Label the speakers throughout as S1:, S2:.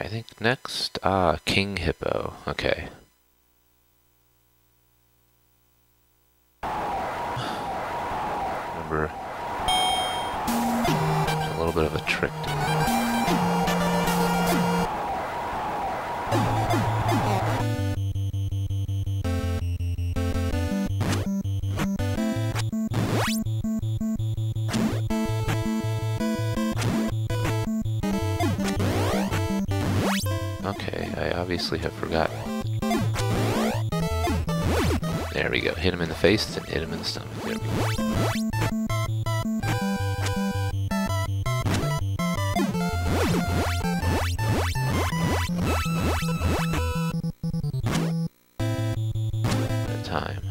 S1: think next, King Hippo. Okay. Remember, there's a little bit of a trick to it. Okay, I obviously have forgotten. There we go. Hit him in the face, then hit him in the stomach. There we go. That time.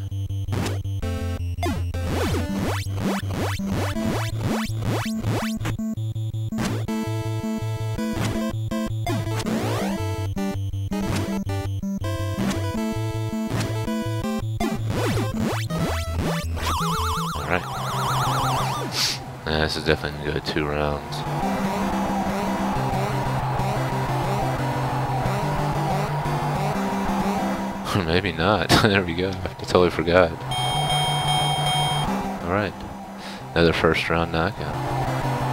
S1: Alright. This is definitely going to go 2 rounds. Or maybe not. There we go. I totally forgot. Alright. Another first round knockout.